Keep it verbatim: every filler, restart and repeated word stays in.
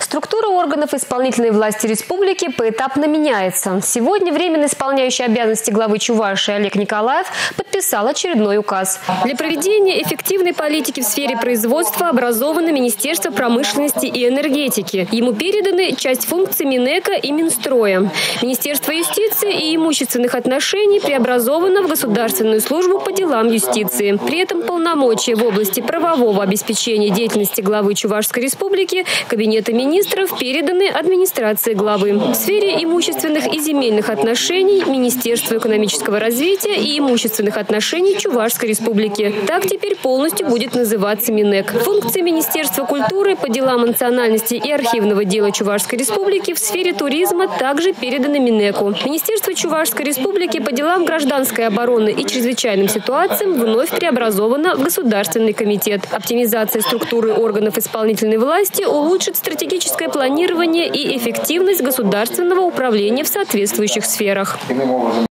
Структура органов исполнительной власти республики поэтапно меняется. Сегодня временно исполняющий обязанности главы Чувашии Олег Николаев подписал очередной указ. Для проведения эффективной политики в сфере производства образовано Министерство промышленности и энергетики. Ему переданы часть функций Минэка и Минстроя. Министерство юстиции и имущественных отношений преобразовано в Государственную службу по делам юстиции. При этом полномочия в области правового обеспечения деятельности главы Чувашской республики Кабинета министров переданы администрации главы. В сфере имущественных и земельных отношений Министерству экономического развития и имущественных отношений Чувашской республики. Так теперь полностью будет называться Минэк. Функции Министерства культуры по делам национальности и архивного дела Чувашской республики в сфере туризма также переданы Минэку. Министерство Чувашской республики по делам гражданской обороны и чрезвычайным ситуациям вновь преобразовано в Государственный комитет. Оптимизация структуры органов исполнительной власти улучшит стратегическое планирование и эффективность государственного управления в соответствующих сферах.